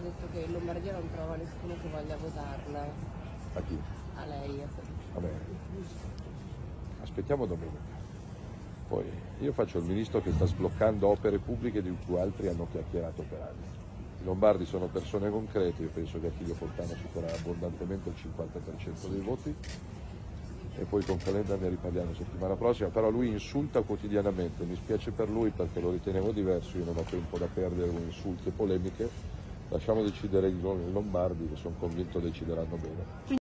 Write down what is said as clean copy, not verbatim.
detto che in Lombardia non trova nessuno che voglia votarla. A chi? A lei. A me. Aspettiamo domenica. Poi io faccio il ministro che sta sbloccando opere pubbliche di cui altri hanno chiacchierato per anni. I lombardi sono persone concrete, io penso che Attilio Fontana supererà abbondantemente il 50% dei voti e poi con Calenda ne riparliamo settimana prossima, però lui insulta quotidianamente, mi spiace per lui perché lo ritenevo diverso, io non ho tempo da perdere con insulti e polemiche, lasciamo decidere i lombardi che sono convinto decideranno bene.